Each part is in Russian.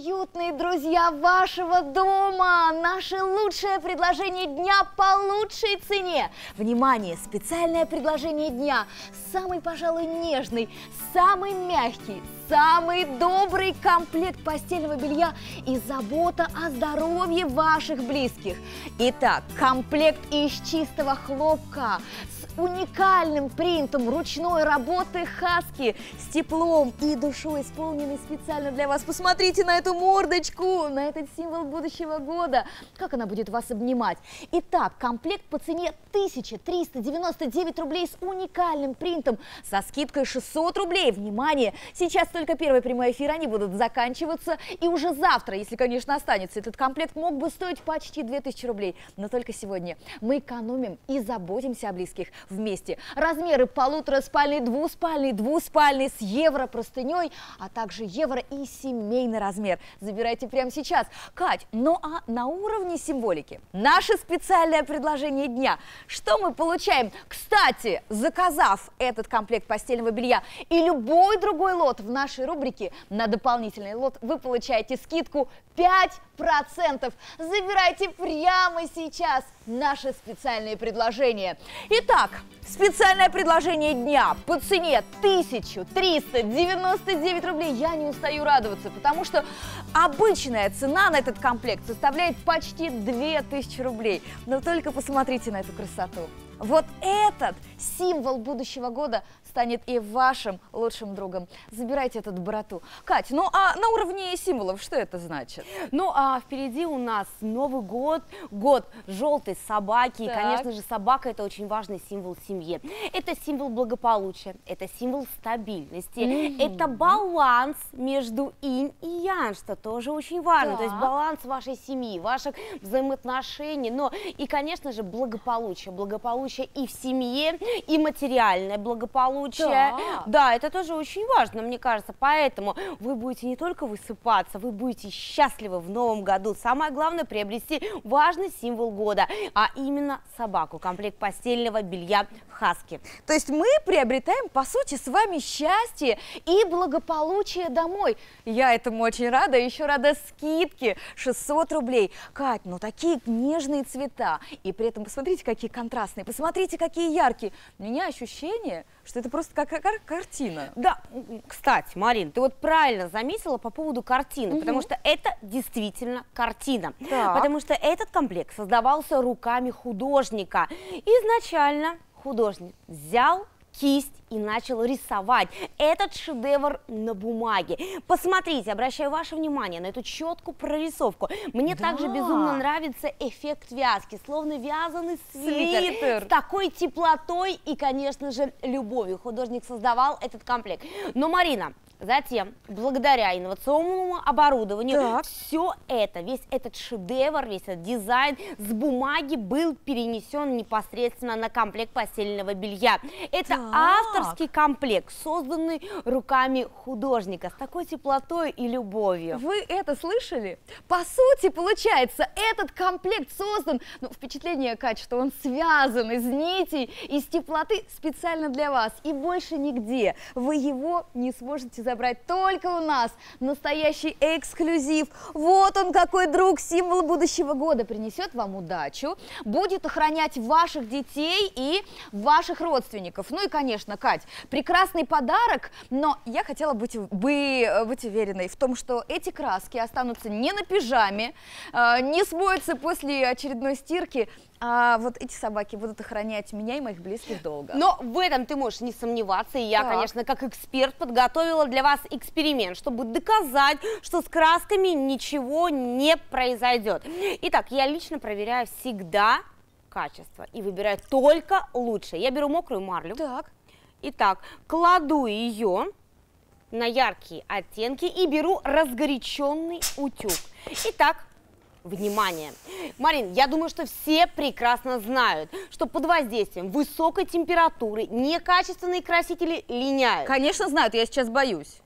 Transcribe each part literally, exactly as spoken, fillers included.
уютные друзья вашего дома! Наше лучшее предложение дня по лучшей цене! Внимание! Специальное предложение дня! Самый, пожалуй, нежный, самый мягкий, самый добрый комплект постельного белья и забота о здоровье ваших близких. Итак, комплект из чистого хлопка с уникальным принтом ручной работы Хаски, с теплом и душой, исполненный специально для вас. Посмотрите на эту мордочку, на этот символ будущего года, как она будет вас обнимать. Итак, комплект по цене тысяча триста девяносто девять рублей с уникальным принтом, со скидкой шестьсот рублей. Внимание, сейчас только первый прямой эфир, они будут заканчиваться, и уже завтра, если, конечно, останется, этот комплект мог бы стоить почти две тысячи рублей. Но только сегодня мы экономим и заботимся о близких вместе. Размеры полутораспальный, двуспальный, двуспальный с евро простыней, а также евро и семейный размер. Забирайте прямо сейчас. Кать, ну а на уровне символики наше специальное предложение дня. Что мы получаем? Кстати, заказав этот комплект постельного белья и любой другой лот в нашей рубрике, на дополнительный лот вы получаете скидку пять процентов. Забирайте прямо сейчас наше специальное предложение. Итак, специальное предложение дня по цене тысяча триста девяносто девять рублей. Я не устаю радоваться, потому что обычная цена на этот комплект составляет почти две тысячи рублей. Но только посмотрите на эту красоту. Вот этот символ будущего года станет и вашим лучшим другом. Забирайте эту доброту. Кать, ну а на уровне символов что это значит? Ну а впереди у нас Новый год, год желтой собаки. Так. И, конечно же, собака — это очень важный символ семьи. Это символ благополучия, это символ стабильности, Mm-hmm. это баланс между инь и ян, что тоже очень важно. Так. То есть баланс вашей семьи, ваших взаимоотношений, но и, конечно же, благополучие. Благополучие и в семье, и материальное благополучие. Да. Да, это тоже очень важно, мне кажется. Поэтому вы будете не только высыпаться, вы будете счастливы в новом году. Самое главное — приобрести важный символ года, а именно собаку. Комплект постельного белья Хаски. То есть мы приобретаем, по сути, с вами счастье и благополучие домой. Я этому очень рада. Еще рада скидке шестьсот рублей. Кать, ну такие нежные цвета. И при этом посмотрите, какие контрастные. Посмотрите, какие яркие. У меня ощущение, что это просто как кар картина. Да, кстати, Марин, ты вот правильно заметила по поводу картины, Угу. потому что это действительно картина. Так. Потому что этот комплект создавался руками художника. Изначально художник взял кисть и начал рисовать этот шедевр на бумаге. Посмотрите, обращаю ваше внимание на эту четкую прорисовку. Мне Да. также безумно нравится эффект вязки, словно вязаный свитер, Свитер. с такой теплотой и, конечно же, любовью художник создавал этот комплект. Но, Марина, затем, благодаря инновационному оборудованию, Так. все это, весь этот шедевр, весь этот дизайн с бумаги был перенесен непосредственно на комплект постельного белья. Это Так. авторский комплект, созданный руками художника, с такой теплотой и любовью. Вы это слышали? По сути, получается, этот комплект создан, ну, впечатление, Кать, что он связан из нитей, из теплоты специально для вас. И больше нигде вы его не сможете забрать, только у нас. Настоящий эксклюзив. Вот он какой друг, символ будущего года. Принесет вам удачу, будет охранять ваших детей и ваших родственников. Ну и, конечно, Кать, прекрасный подарок, но я хотела быть, бы, быть уверенной в том, что эти краски останутся не на пижаме, э, не смоются после очередной стирки, а вот эти собаки будут охранять меня и моих близких долго. Но в этом ты можешь не сомневаться, и я, Так. конечно, как эксперт подготовила для вас эксперимент, чтобы доказать, что с красками ничего не произойдет. Итак, я лично проверяю всегда качество и выбираю только лучшее. Я беру мокрую марлю. Так. Итак, кладу ее на яркие оттенки и беру разгоряченный утюг. Итак, внимание! Марин, я думаю, что все прекрасно знают, что под воздействием высокой температуры некачественные красители линяют. Конечно, знают, я сейчас боюсь.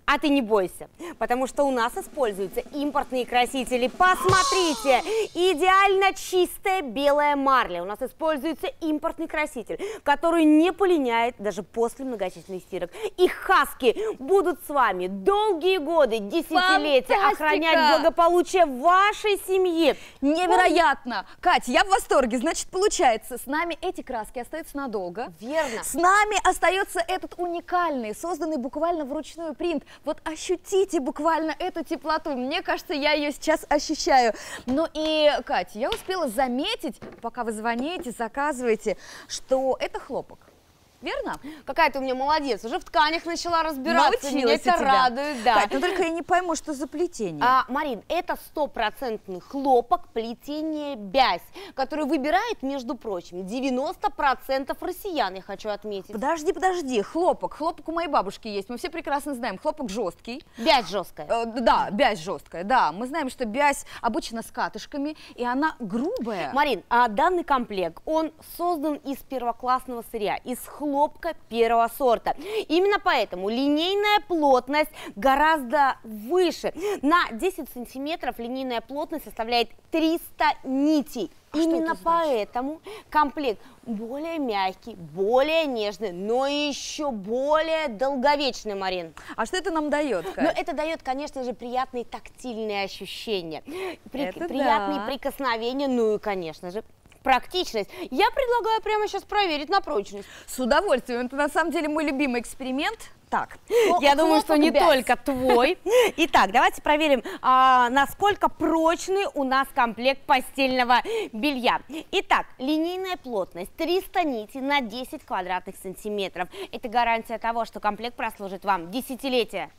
А ты не бойся, потому что у нас используются импортные красители. Посмотрите, идеально чистая белая марля. У нас используется импортный краситель, который не полиняет даже после многочисленных стирок. И хаски будут с вами долгие годы, десятилетия Фантастика! охранять благополучие вашей семьи. Невероятно! Кать, я в восторге. Значит, получается, с нами эти краски остаются надолго. Верно. С нами остается этот уникальный, созданный буквально вручную принт. Вот ощутите буквально эту теплоту. Мне кажется, я ее сейчас ощущаю. Ну и, Катя, я успела заметить, пока вы звоните, заказываете, что это хлопок. Верно? Какая ты у меня молодец, уже в тканях начала разбираться. Научилась Меня это у тебя. радует, да. Кать, ну только я не пойму, что за плетение. А, Марин, это стопроцентный хлопок плетение бязь, который выбирает, между прочим, девяносто процентов россиян, я хочу отметить. Подожди, подожди, хлопок. Хлопок у моей бабушки есть, мы все прекрасно знаем. Хлопок жесткий. Бязь жесткая. Э, да, бязь жесткая, да. Мы знаем, что бязь обычно с катышками, и она грубая. Марин, а данный комплект, он создан из первоклассного сырья, из хлопка первого сорта. Именно поэтому линейная плотность гораздо выше. На десять сантиметров линейная плотность составляет триста нитей. А Именно что это значит? поэтому комплект более мягкий, более нежный, но еще более долговечный, Марин. А что это нам дает, Кать? Но это дает, конечно же, приятные тактильные ощущения, при- Это приятные да. прикосновения, ну и, конечно же, практичность. Я предлагаю прямо сейчас проверить на прочность. С удовольствием. Это на самом деле мой любимый эксперимент. Так, Я думаю, что не бязь. только твой. Итак, давайте проверим, а, насколько прочный у нас комплект постельного белья. Итак, линейная плотность триста нитей на десять квадратных сантиметров. Это гарантия того, что комплект прослужит вам десятилетия.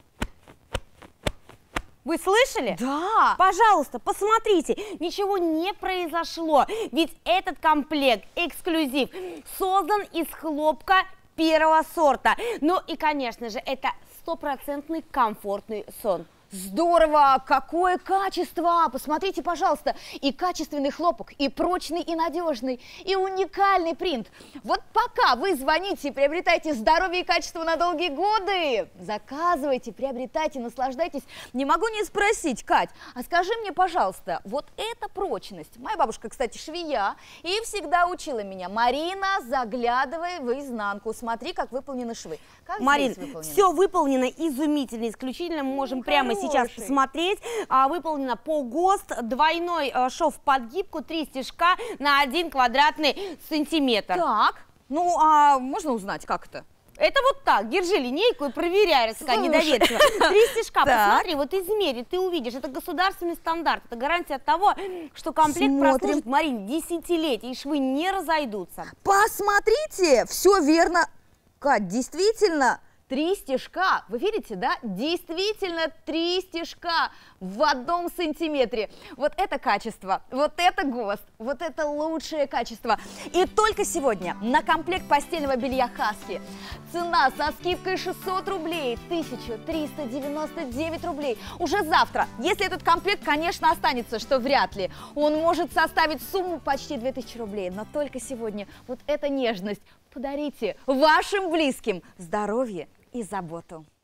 Вы слышали? Да. Пожалуйста, посмотрите, ничего не произошло, ведь этот комплект эксклюзив создан из хлопка первого сорта. Ну и, конечно же, это стопроцентный комфортный сон. Здорово! Какое качество! Посмотрите, пожалуйста, и качественный хлопок, и прочный, и надежный, и уникальный принт. Вот пока вы звоните и приобретаете здоровье и качество на долгие годы, заказывайте, приобретайте, наслаждайтесь. Не могу не спросить, Кать, а скажи мне, пожалуйста, вот эта прочность. Моя бабушка, кстати, швея, и всегда учила меня: Марина, заглядывай в изнанку, смотри, как выполнены швы. Как Марин, здесь выполнено? все выполнено изумительно, исключительно мы можем Ну, прямо хороший. сейчас посмотреть. А, выполнено по ГОСТ, двойной а, шов под гибку, три стежка на один квадратный сантиметр. Так, ну а можно узнать, как это? Это вот так, держи линейку и проверяй, раз такая Слушай. недоверчива. Три стежка, Так. посмотри, вот измери, ты увидишь, это государственный стандарт, это гарантия того, что комплект Смотрим. прослужит, Марин, десятилетия, и швы не разойдутся. Посмотрите, все верно. Кать, действительно, три стежка. Вы видите, да? Действительно три стежка в одном сантиметре. Вот это качество, вот это ГОСТ, вот это лучшее качество. И только сегодня на комплект постельного белья Хаски цена со скидкой шестьсот рублей, тысяча триста девяносто девять рублей. Уже завтра, если этот комплект, конечно, останется, что вряд ли, он может составить сумму почти две тысячи рублей. Но только сегодня вот эта нежность подарите вашим близким здоровье и заботу.